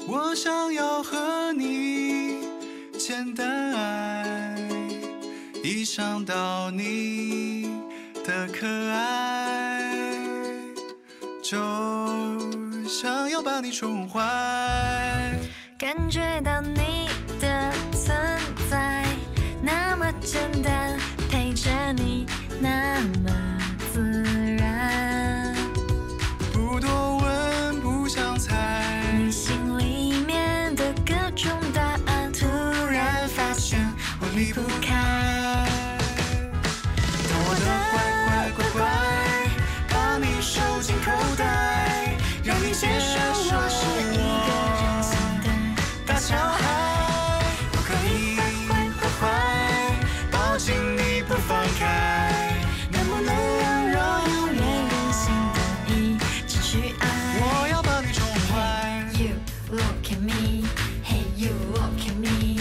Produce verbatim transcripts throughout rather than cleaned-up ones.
我想要和你简单爱，一想到你的可爱，就想要把你宠坏。 感觉到你的存在，那么简单，陪着你那么自然。 不多问，不想猜， 你心里面的各种答案，突然发现我离不开。 当我的乖乖乖乖把你收进口袋，让你接受我是一个任性的大小孩。我可以乖乖乖抱紧你不放开，能不能让我永远任性的一直去爱？ 我要把你宠坏。 You look at me, hey you look at me.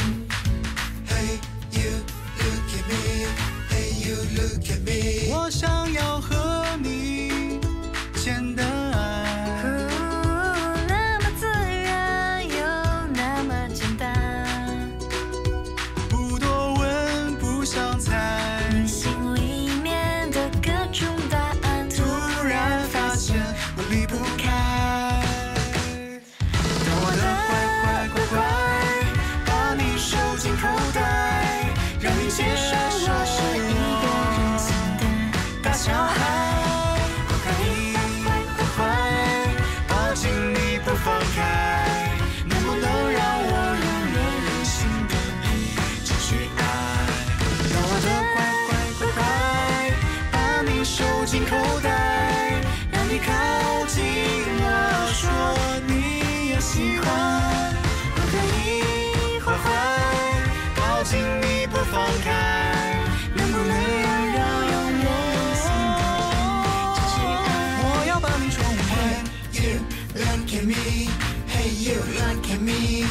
Hey you look at me, hey you look at me。我想要和你简单爱， 那么自然又那么简单， 不多问，不想猜， 你心里面的各种答案， 突然发现我离不开。当我的乖乖乖乖把你收进口袋，让你接受我是一个任性的大小孩。我可以乖乖乖抱紧你不放开，能不能让我永远任性的一直去爱？当我的乖乖乖乖把你收进口袋，让你靠近我，说你也喜欢。我可以坏坏抱紧你不放开，能不能让永远任性的一直去爱？我要把你宠坏。You look at me, hey you look at me,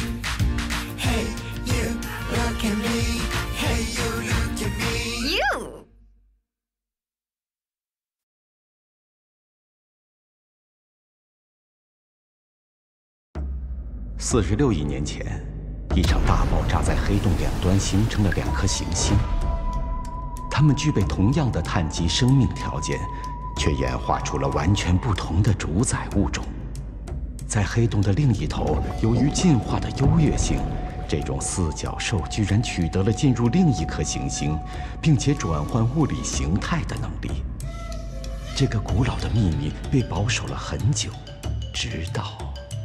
hey you look at me, hey you look at me。 You。 四十六亿年前，一场大爆炸在黑洞两端形成了两颗行星，它们具备同样的碳基生命条件，却演化出了完全不同的主宰物种。在黑洞的另一头，由于进化的优越性，这种四脚兽居然取得了进入另一颗行星，并且转换物理形态的能力。这个古老的秘密被保守了很久，直到……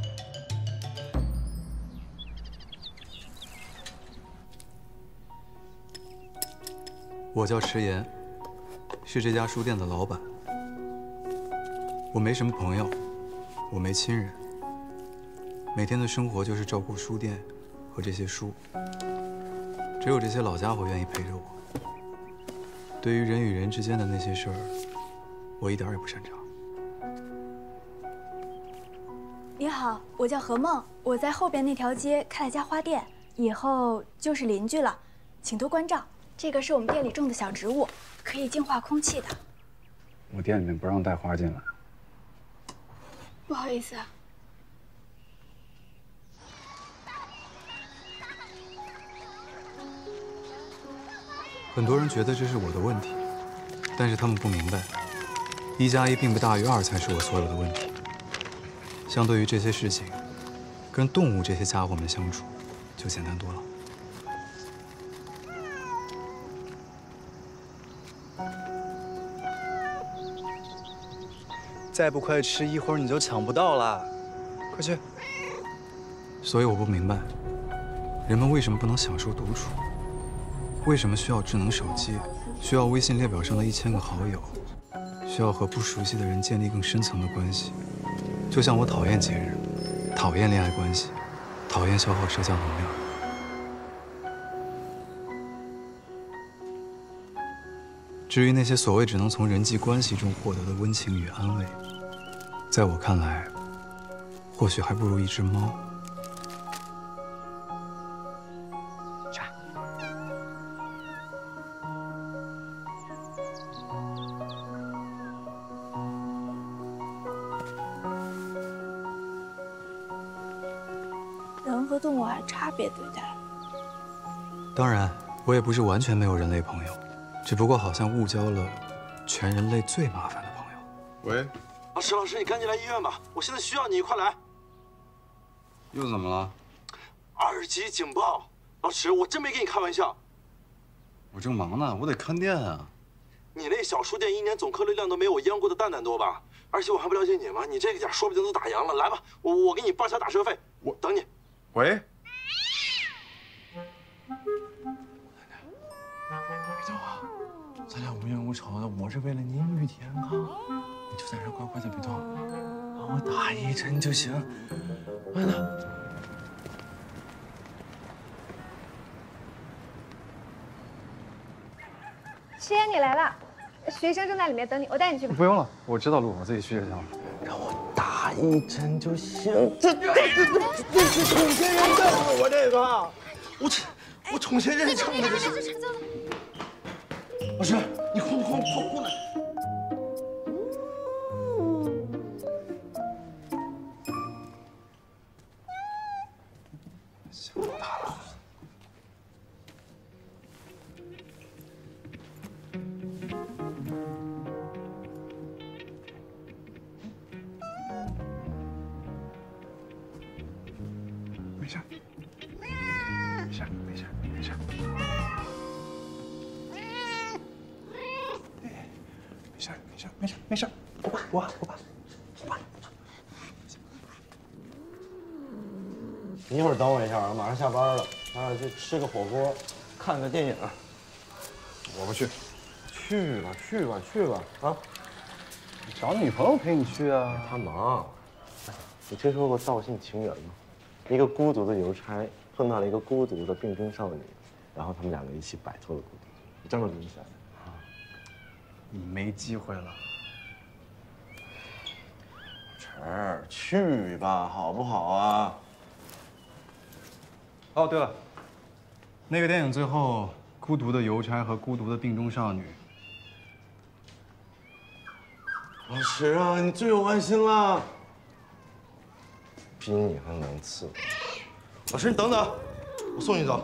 我叫迟岩，是这家书店的老板。我没什么朋友，我没亲人，每天的生活就是照顾书店和这些书。只有这些老家伙愿意陪着我。对于人与人之间的那些事儿，我一点也不擅长。 你好，我叫何梦，我在后边那条街开了家花店，以后就是邻居了，请多关照。这个是我们店里种的小植物，可以净化空气的。 我店里面不让带花进来。 不好意思啊。 很多人觉得这是我的问题，但是他们不明白，一加一并不大于二才是我所有的问题。相对于这些事情，跟动物这些家伙们相处就简单多了。 再不快吃，一会儿你就抢不到了。快去！ 所以我不明白，人们为什么不能享受独处？为什么需要智能手机？需要微信列表上的一千个好友？需要和不熟悉的人建立更深层的关系？就像我讨厌节日，讨厌恋爱关系，讨厌消耗社交能量。至于那些所谓只能从人际关系中获得的温情与安慰，在我看来，或许还不如一只猫。 人和动物还差别对待。 当然，我也不是完全没有人类朋友，只不过好像误交了全人类最麻烦的朋友。 喂，老师，老师，你赶紧来医院吧，我现在需要你，快来！ 又怎么了？ 二级警报！老师，我真没跟你开玩笑。 我正忙呢，我得看店啊。 你那小书店一年总客流量都没有我央过的蛋蛋多吧？而且我还不了解你吗？你这个价说不定都打烊了。来吧，我我给你报销打车费，我等你。 喂。 别动啊！咱俩无冤无仇的，我是为了您玉体安康，你就在这乖乖的别动，帮我打一针就行。慢点。 师爷，你来了，学生正在里面等你，我带你去吧。 不用了，我知道路，我自己去就行了。 让我打一针就行。这这这这这是宠仙人证啊！我这个，我这我宠仙认证的这是。老师，你快快快过来！想到他了。没事，没事，没事，没事。没事，没事，没事，没事。我爸，我爸，我爸，我爸。 你一会儿等我一下啊，马上下班了，咱俩去吃个火锅，看个电影。 我不去。 去吧，去吧，去吧，啊！ 找女朋友陪你去啊。 他忙。你听说过道姓情缘吗？一个孤独的邮差碰到了一个孤独的病中少女，然后他们两个一起摆脱了孤独。是这么理解的啊？ 你没机会了。 晨儿，去吧，好不好啊？ 哦，对了，那个电影最后，孤独的邮差和孤独的病中少女。 老师啊，你罪有万幸了。比你还能伺候。老师，你等等，我送你走。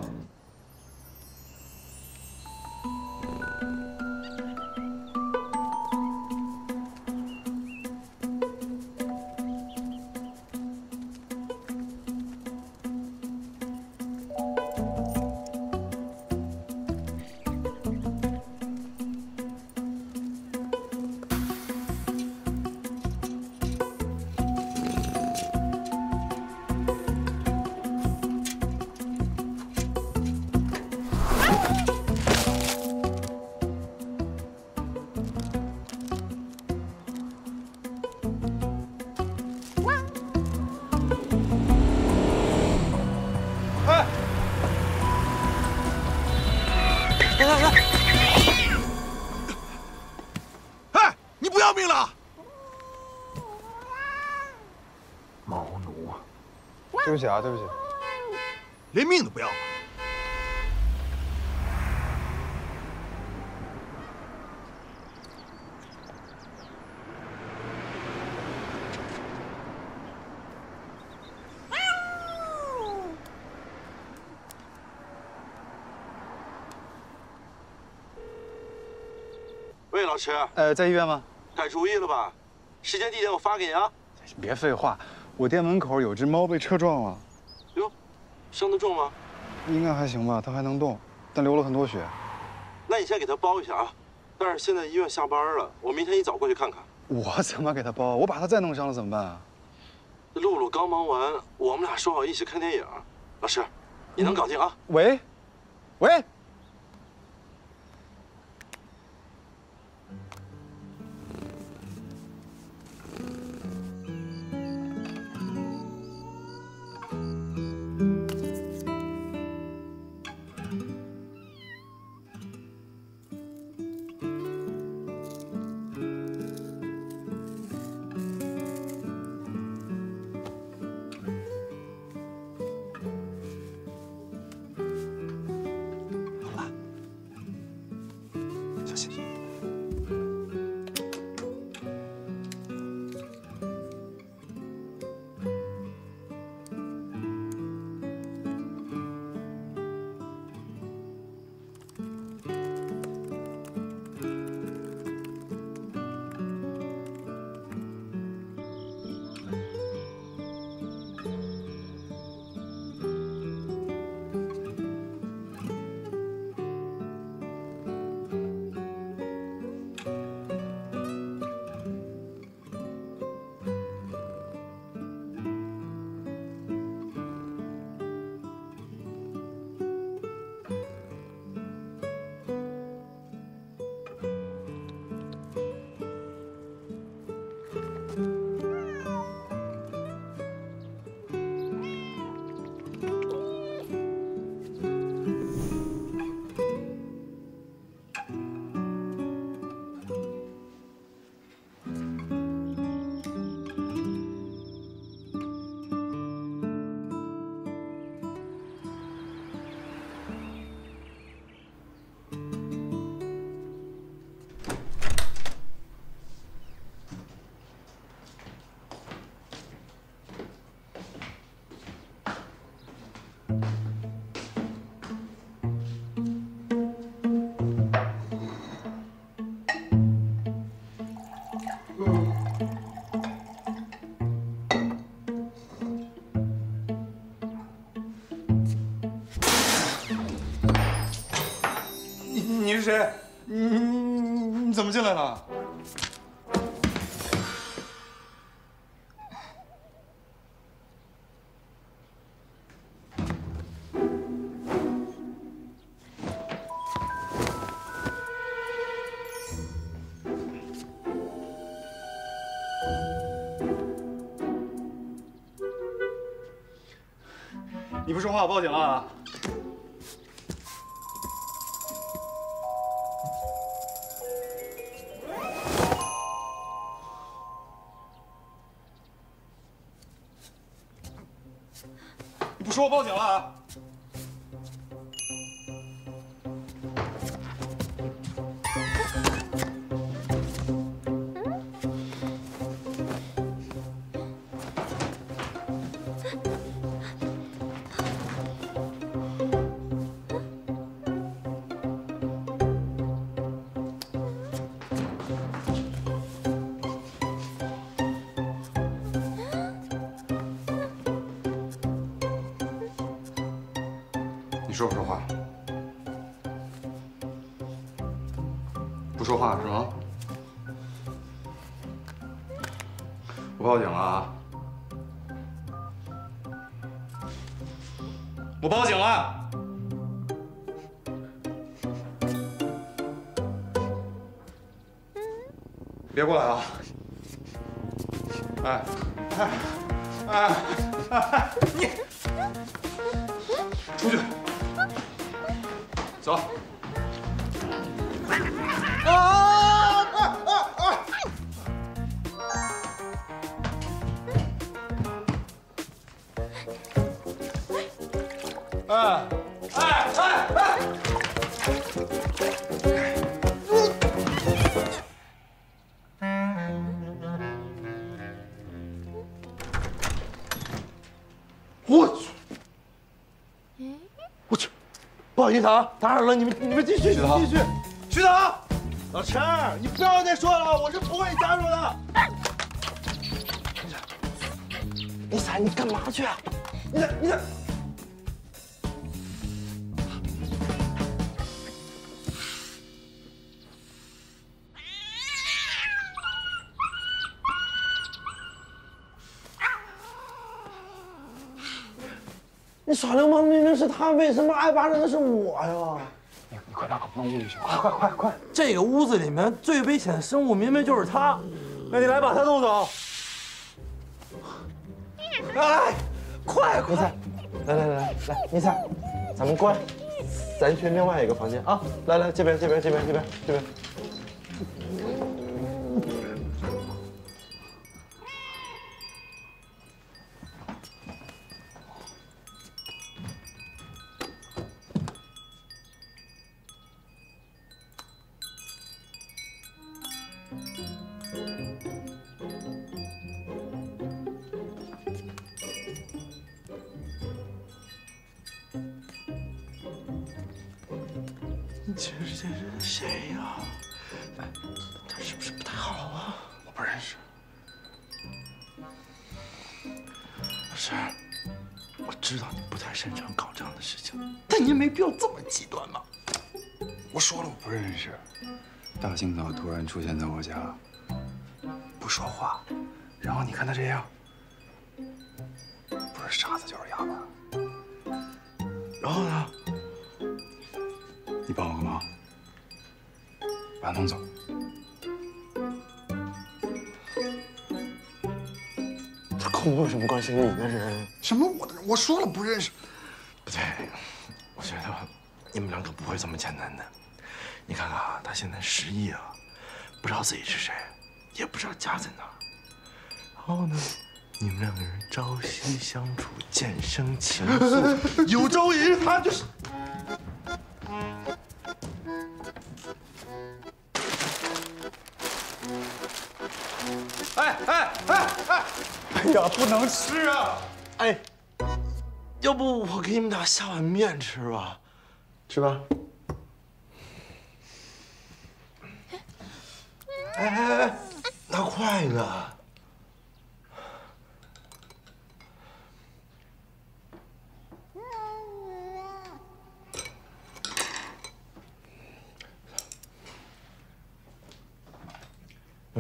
对不起啊，对不起， 连命都不要。 喂，老师。 呃，在医院吗？ 改主意了吧？时间地点我发给你啊。 别废话。我店门口有只猫被车撞了， 哟，伤得重吗？ 应该还行吧，它还能动，但流了很多血。 那你先给它包一下啊。但是现在医院下班了，我明天一早过去看看。 我怎么给它包？我把它再弄伤了怎么办啊？ 露露刚忙完，我们俩说好一起看电影。老师，你能搞定啊？ 喂，喂。 谁？你你你怎么进来了？你不说话，我报警了啊！你不说，我报警了啊！你说不说话？不说话是吗？我报警了啊！我报警了！别过来啊！哎哎哎哎！你出去！走！啊啊啊啊！哎哎哎哎！我去！我去！不好意思啊，打扰了，你们你们继续，继续。徐导，老陈，你不要再说了，我是不会加入的。你咋？你干嘛去啊？你咋？你咋？你耍流氓明明是他，为什么挨巴掌的是我呀？你你快把狗弄屋里去！快快快快！这个屋子里面最危险的生物明明就是他，那你来把他弄走。哎，快快！来来来来来，尼采，咱们乖，咱去另外一个房间啊！来来，这边这边这边这边这边。这是这是谁呀？哎，他是不是不太好啊？我不认识。老师，我知道你不太擅长搞这样的事情，但你也没必要这么极端嘛。 我说了我不认识，大清早突然出现在我家，不说话，然后你看他这样，不是傻子就是哑巴。然后呢？你帮我个忙，把他弄走。 他跟我有什么关系？你的人？ 什么我的人？我说了不认识。 不对，我觉得你们两个不会这么简单的。你看看啊，他现在失忆了，不知道自己是谁，也不知道家在哪。然后呢，你们两个人朝夕相处，渐生情愫，有朝一日他就是。 哎哎哎哎！哎呀，不能吃啊！ 哎，要不我给你们俩下碗面吃吧？吃吧。哎哎哎，拿筷子。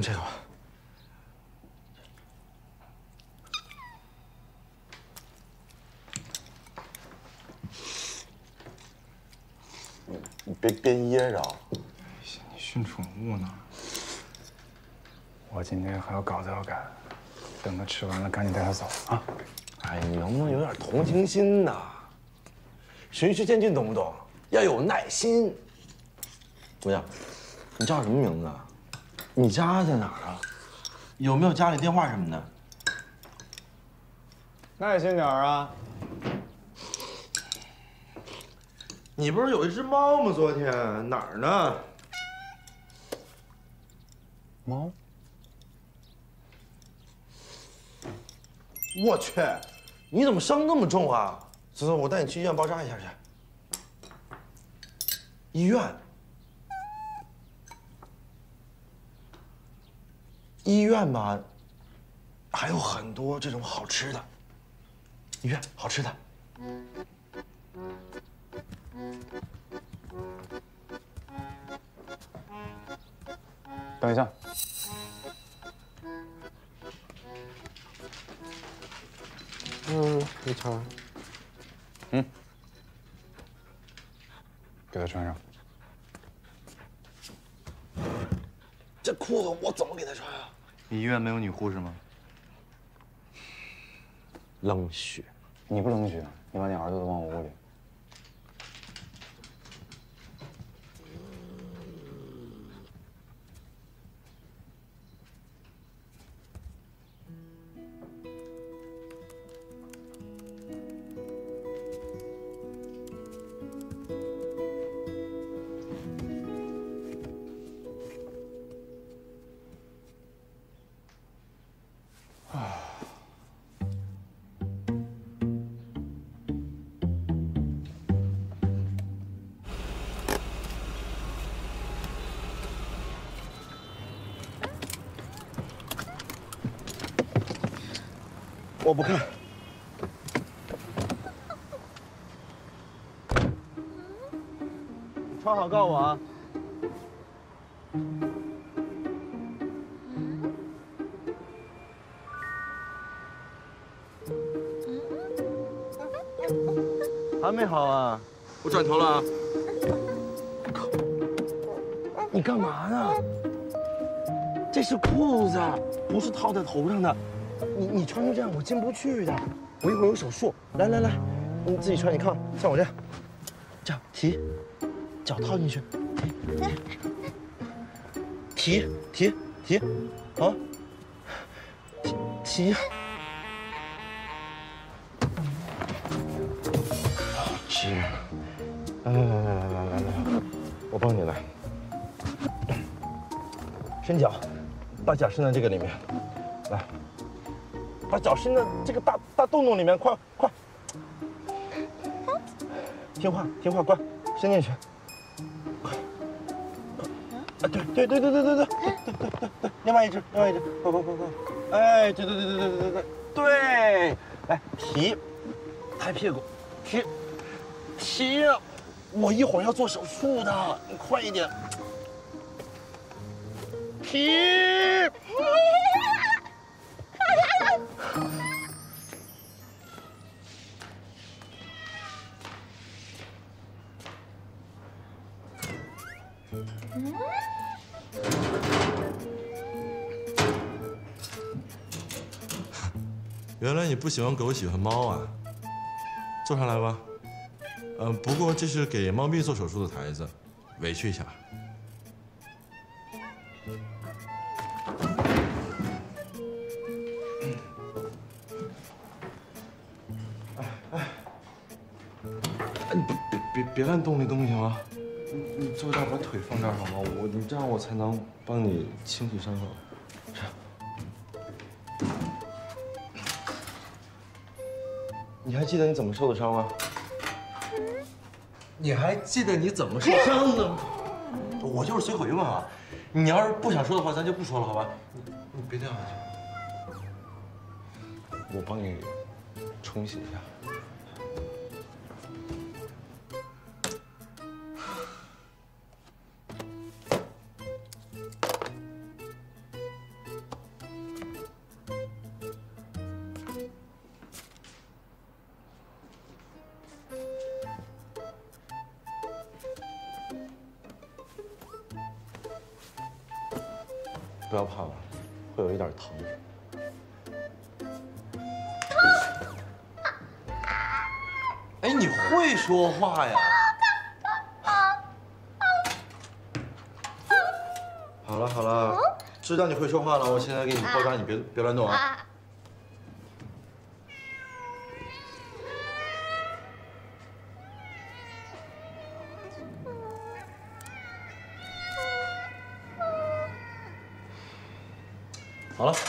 这个吧。你你别别噎着。 你训宠物呢？我今天还有稿子要赶，等他吃完了，赶紧带他走啊！ 哎，你能不能有点同情心呐？循序渐进，懂不懂？要有耐心。姑娘，你叫什么名字？你家在哪儿啊？有没有家里电话什么的？ 耐心点啊！ 你不是有一只猫吗？昨天哪儿呢？ 猫？ 我去，你怎么伤那么重啊？走走，我带你去医院包扎一下去。医院？医院吧，还有很多这种好吃的。医院好吃的。 等一下。 嗯，你穿。 嗯。给他穿上。 这裤子我怎么给他穿啊？ 你医院没有女护士吗？ 冷血。 你不冷血，你把你儿子都往我屋里。 我不看。穿好告诉我啊。还没好啊？ 我转头了啊。 你干嘛呢？这是裤子，不是套在头上的。你你穿成这样，我进不去的。我一会儿有手术。来来来，你自己穿。你看，像我这样，这样提，脚套进去，提提提提，好，提提。好吃。来来来来来来来来，我帮你来。伸脚，把脚伸在这个里面，来。把脚伸到这个大大洞洞里面，快快！听话听话，乖，伸进去，快！啊，对对对对对对对对对对对，另外一只，另外一只，快快快快！哎，对对对对对对对对，对，来提，抬屁股，提，提，我一会儿要做手术的，你快一点，提。 原来你不喜欢狗，喜欢猫啊？坐上来吧。嗯、呃，不过这是给猫咪做手术的台子，委屈一下。 你别别别别乱动那东西啊！你你坐这儿，把腿放这儿好吗？我你这样我才能帮你清洗伤口。这样。你还记得你怎么受的伤吗？你还记得你怎么受伤的吗？我就是随口一问啊。你要是不想说的话，咱就不说了，好吧？你你别这样下去。我帮你冲洗一下。 不要怕了，会有一点疼。哎，你会说话呀？好了好了，知道你会说话了，我现在给你包扎，你别别乱动啊。 好了，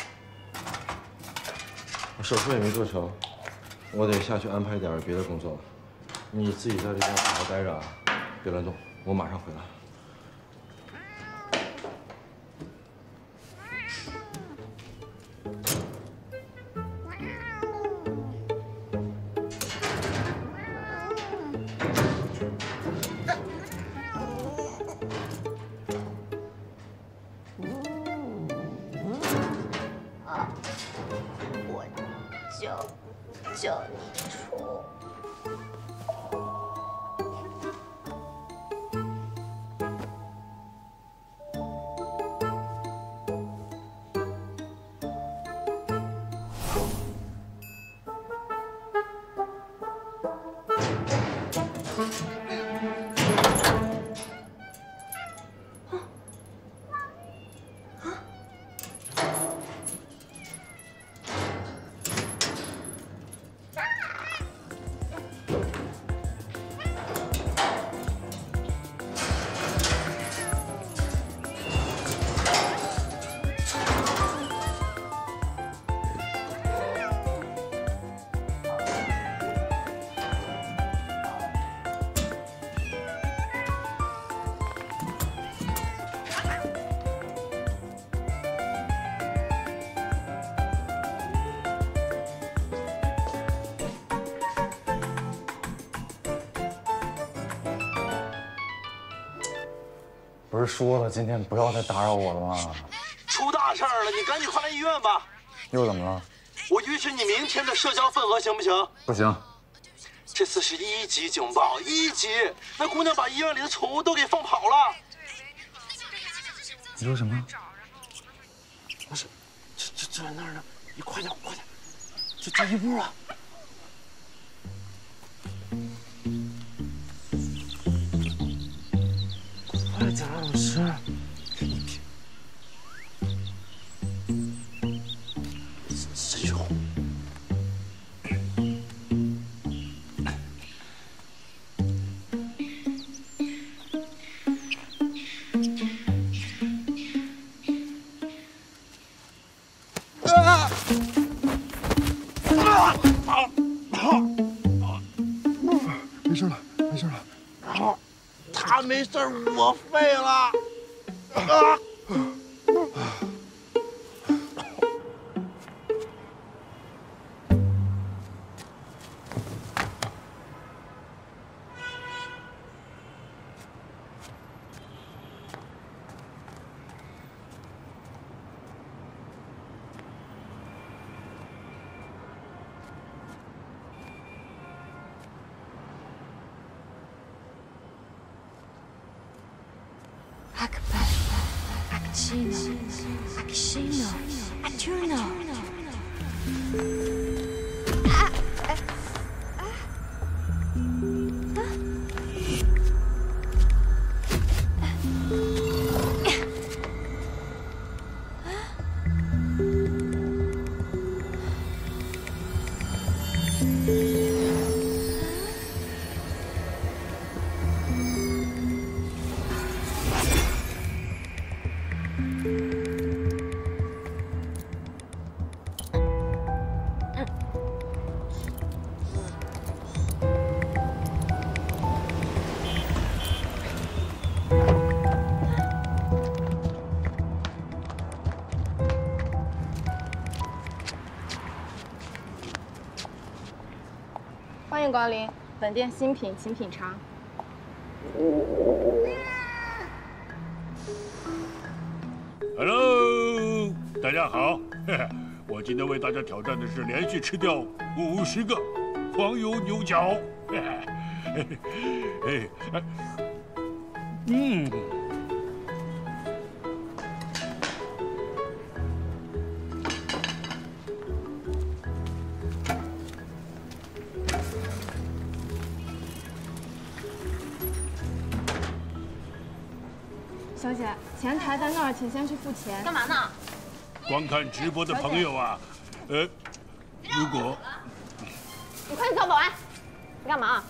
我手术也没做成，我得下去安排点别的工作了。你自己在这边好好待着啊，别乱动，我马上回来。 不是说了今天不要再打扰我了吗？ 出大事儿了，你赶紧快来医院吧！ 又怎么了？ 我预支你明天的社交份额，行不行？ 不行。 这次是一级警报，一级！那姑娘把医院里的宠物都给放跑了。 你说什么？ 不是，这这这在那儿呢，你快点快点，这这一步啊！ 快点，老师！真凶！ 啊！啊！没事了，没事了。 好。 他没事，我废了。啊！ Akishino, Akishino, Atuno. Ah, ah, ah. Ah. 欢迎光临，本店新品，请品尝。 Hello， 大家好，我今天为大家挑战的是连续吃掉五十个黄油牛角。嗯， 小姐，前台在那儿，请先去付钱。 干嘛呢？ 观看直播的朋友啊，呃，如果你快去叫保安！你干嘛？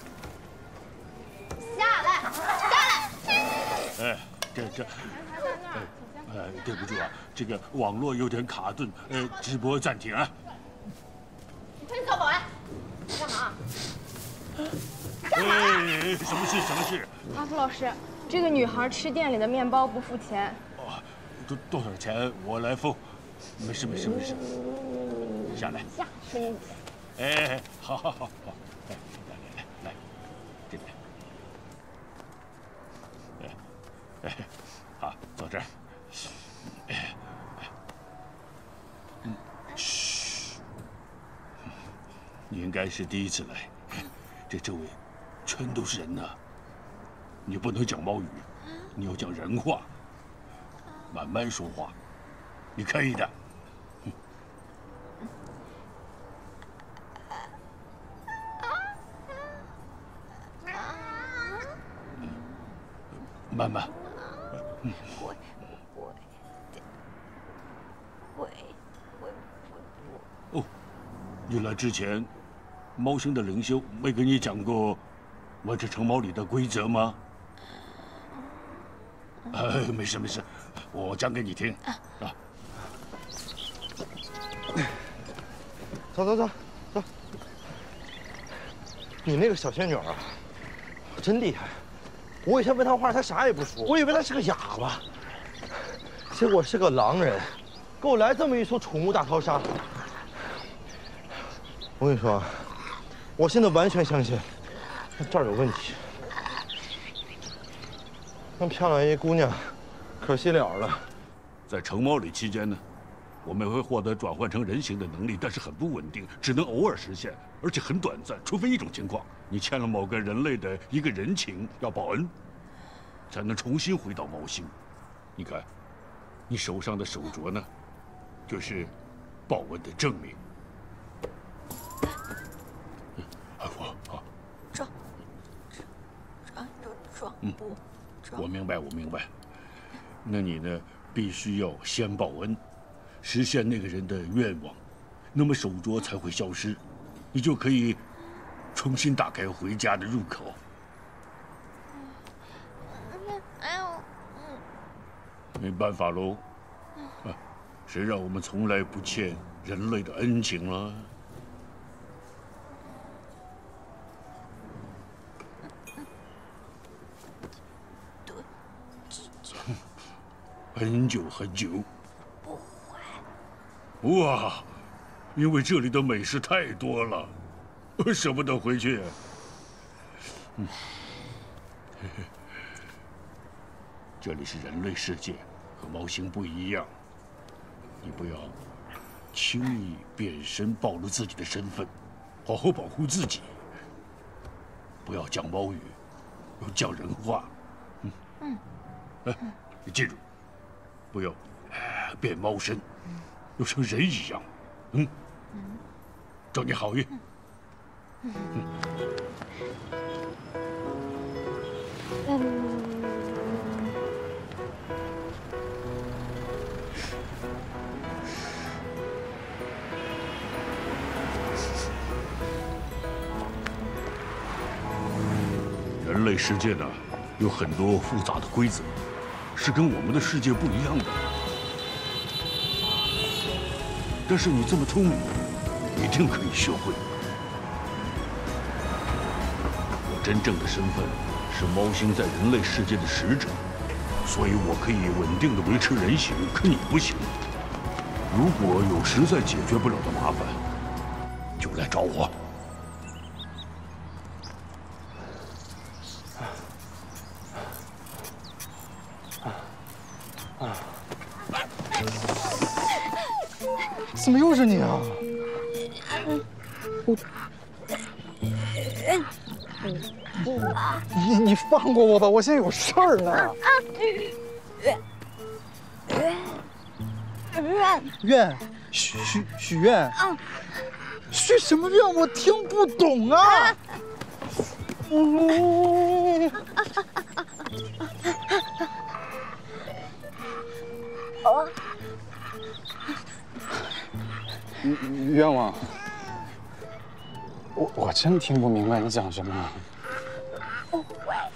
下来，下来！ 哎，这这，哎，呃，对不住啊，这个网络有点卡顿，呃，直播暂停啊。 你快去叫保安！干嘛？ 干嘛？哎，什么事？什么事？ 阿福老师，这个女孩吃店里的面包不付钱。 哦，多多少钱？我来付。没事没事没事。下来。 下去。 哎，好好好好，来来来来，这边。哎哎，好，坐这儿。哎，嗯，嘘，你应该是第一次来，这周围全都是人呢。你不能讲猫语，你要讲人话，慢慢说话，你可以的。慢慢。嗯。我我我我哦，你来之前，猫星的领袖没跟你讲过我这城堡里的规则吗？哎，没事没事，我讲给你听啊。 走走走走，你那个小仙女啊，真厉害。我以前问他话，他啥也不说，我以为他是个哑巴，结果是个狼人，给我来这么一出宠物大逃杀。我跟你说，我现在完全相信这儿有问题。那漂亮一姑娘，可惜了了。 在城堡里期间呢，我们会获得转换成人形的能力，但是很不稳定，只能偶尔实现，而且很短暂，除非一种情况。你欠了某个人类的一个人情，要报恩，才能重新回到猫星。你看，你手上的手镯呢，就是报恩的证明。哎，我啊， 装装就装不装。 我明白，我明白。那你呢，必须要先报恩，实现那个人的愿望，那么手镯才会消失，你就可以重新打开回家的入口。 哎呦， 没办法喽，啊，谁让我们从来不欠人类的恩情了？ 对， 很久很久。 不会。 哇，因为这里的美食太多了。我舍不得回去。嗯，这里是人类世界，和猫星不一样。你不要轻易变身暴露自己的身份，好好保护自己。不要讲猫语，要讲人话。嗯嗯。哎，你记住，不要变猫身，要像人一样。嗯。祝你好运。嗯，人类世界呢，有很多复杂的规则，是跟我们的世界不一样的。但是你这么聪明，一定可以学会。真正的身份是猫星在人类世界的使者，所以我可以稳定的维持人形，可你不行。如果有实在解决不了的麻烦，就来找我。 怎么又是你啊？我。你你放过我吧，我现在有事儿呢。愿愿许许许愿。 许什么愿？我听不懂啊！嗯。 哦。 愿望，我我真听不明白你讲什么。 不会。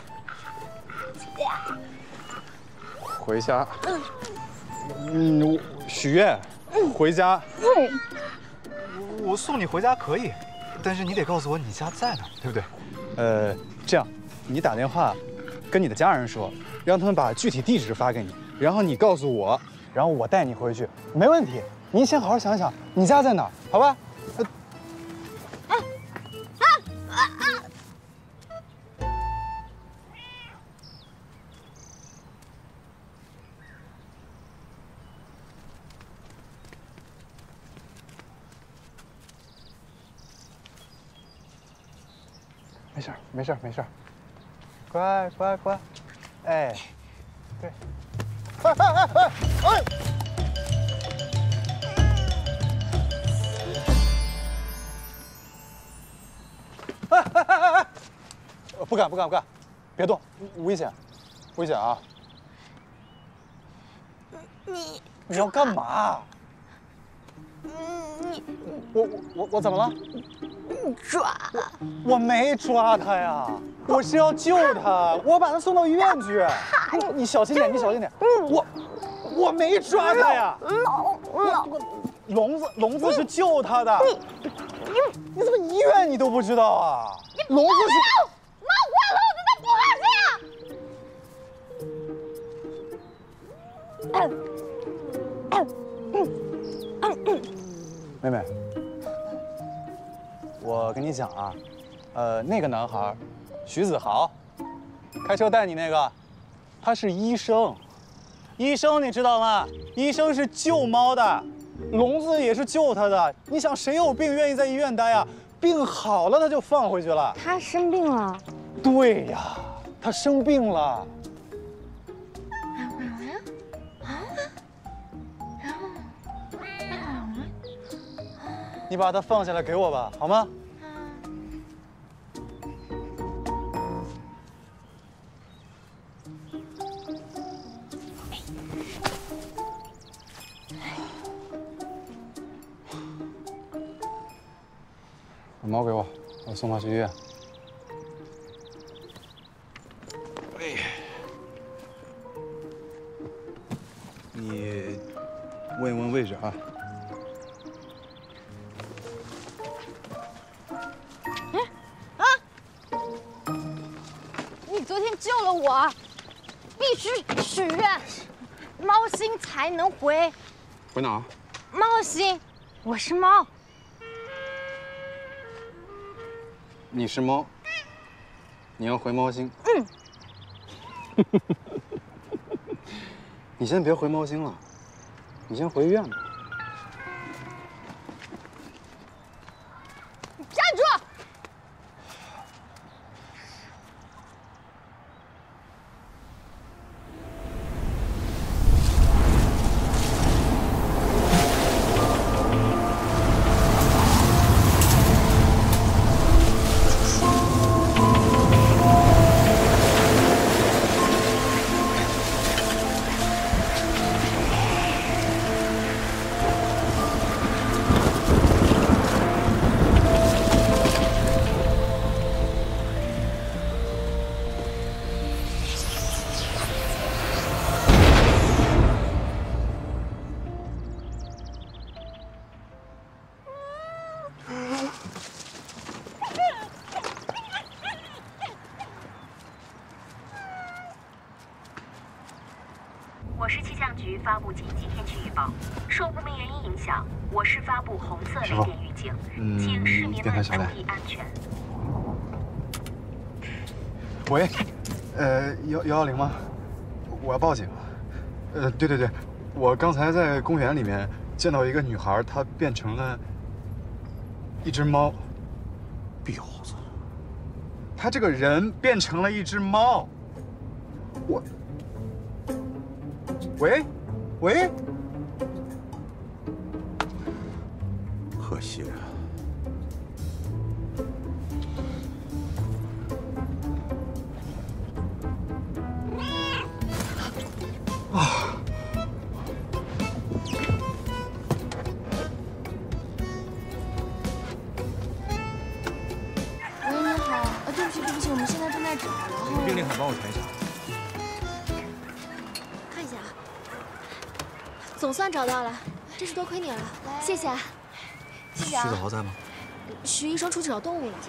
回家。嗯，许愿，回家。 嗯。 我送你回家可以，但是你得告诉我你家在哪，对不对？ 呃，这样，你打电话跟你的家人说，让他们把具体地址发给你，然后你告诉我，然后我带你回去，没问题。你先好好想想，你家在哪儿？好吧？呃啊啊啊啊！ 没事儿，没事儿，没事儿，乖乖乖，哎，对，哎哎哎哎哎！哎哎哎哎哎！不敢不敢不敢，别动，危险，危险啊！ 你你要干嘛？ 你我我我怎么了？ 你抓！ 我没抓他呀，我是要救他，我把他送到医院去。你你小心点，你小心点。我我没抓他呀。 聋聋聋子聋子是救他的。你你你怎么医院你都不知道啊？聋子是猫坏聋子的不好吃呀！ 妹妹，我跟你讲啊，呃，那个男孩，徐子豪，开车带你那个，他是医生，医生你知道吗？医生是救猫的，聋子也是救他的。你想谁有病愿意在医院待呀？病好了他就放回去了。 他生病了。 对呀，他生病了。你把它放下来给我吧，好吗？把猫给我，我送它去医院。 哎，你问一问位置啊。 昨天救了我，必须许愿，猫星才能回。 回哪？ 猫星，我是猫。 你是猫，你要回猫星。 嗯。 你先别回猫星了，你先回医院吧。 站住！ 我市气象局发布紧急天气预报，受不明原因影响，我市发布红色雷电预警，请市民们注意安全。 喂，呃，幺幺幺零吗？我要报警。呃，对对对，我刚才在公园里面见到一个女孩，她变成了一只猫。 婊子！ 她这个人变成了一只猫。我。喂，喂。 可惜了， 对不起，对不起，我们现在正在找，然后病历卡帮我填一下。 看一下啊，总算找到了，真是多亏你了，谢谢啊，谢谢啊。 徐子豪在吗？ 徐医生出去找动物了。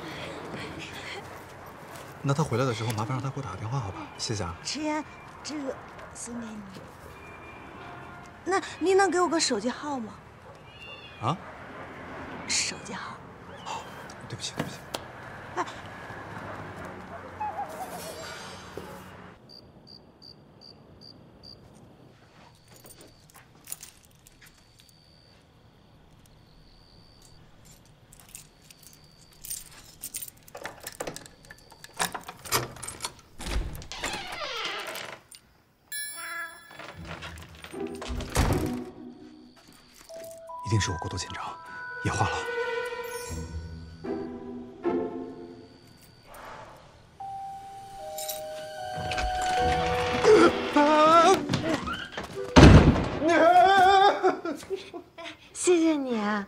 那他回来的时候，麻烦让他给我打个电话，好吧？谢谢啊。 迟言，这个送给你。那你能给我个手机号吗？ 啊？ 手机号。 哦，对不起，对不起。 哎。 一定是我过度紧张，野化了。 谢谢你啊。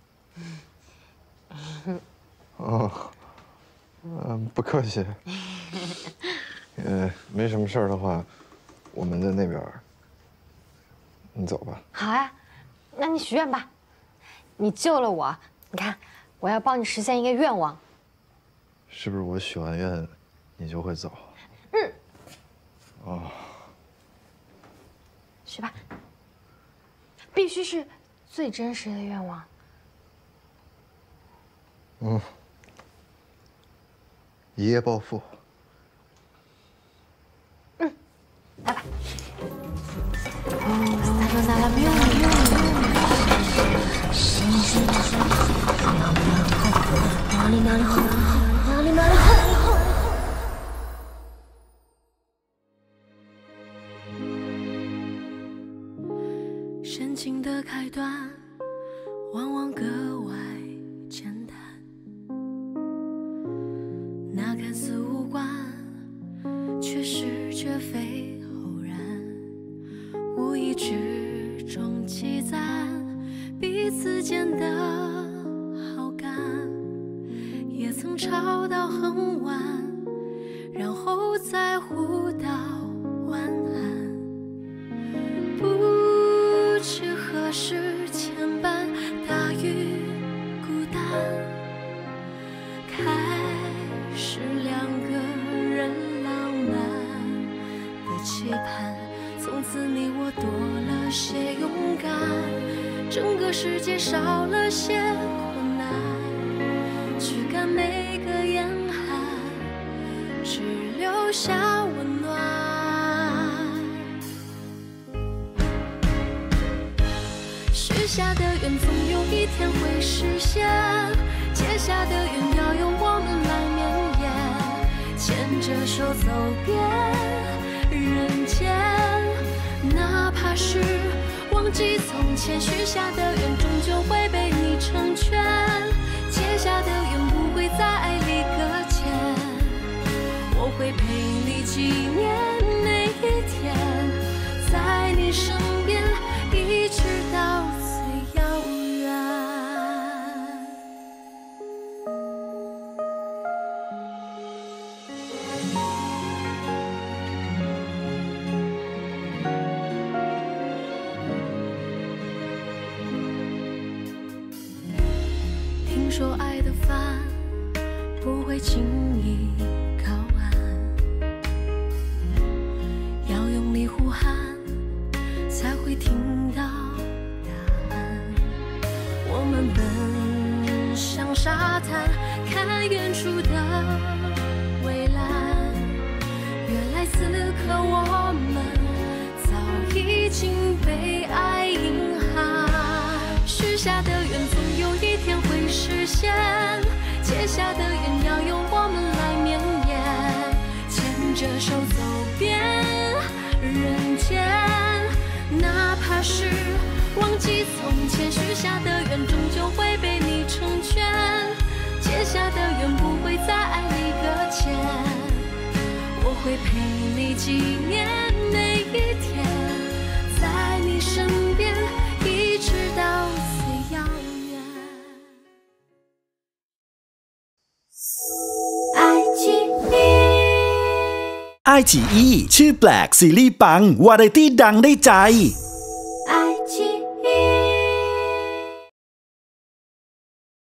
哦，嗯，不客气。呃，没什么事儿的话，我们在那边。你走吧。 好啊。那你许愿吧，你救了我，你看，我要帮你实现一个愿望。 是不是我许完愿，你就会走？ 嗯。 哦。 许吧，必须是最真实的愿望。 嗯。一夜暴富。 嗯，来吧。拿拿了没有？没有。哪里哪里好，哪里哪里好。 深情的开端，往往格外简单。那看似无关，却是绝非偶然。无意之中积攒彼此间的好感，也曾吵到很晚，然后再互道晚安。不知何时牵绊大于孤单，开始两个人浪漫的期盼。从此你我多了些勇敢，整个世界少了些困难，驱赶每个严寒，只留下温暖。许下的愿总有一天会实现，结下的缘要由我们来绵延，牵着手走遍人间。哪怕是忘记从前，许下的愿终究会被你成全，结下的缘不会在爱里搁浅，我会陪你纪念每一天，在你身边一直到最遥远。听说爱的饭不会轻易靠岸，要用力呼喊才会听到答案。我们奔向沙滩，看远处的蔚蓝，原来此刻我们早已经被爱隐含。许下的愿总有一天会实现，结下的缘要由我们来绵延，牵着手走遍人间。哪怕是忘记从前，许下的愿终究会被你成全，结下的缘不会在爱里搁浅，我会陪你纪念每一天，在你身边一直到最遥远。爱情ไอ จี อี ชื่อแปลกซีรีส์ปังวาไรตี้ดังได้ใจ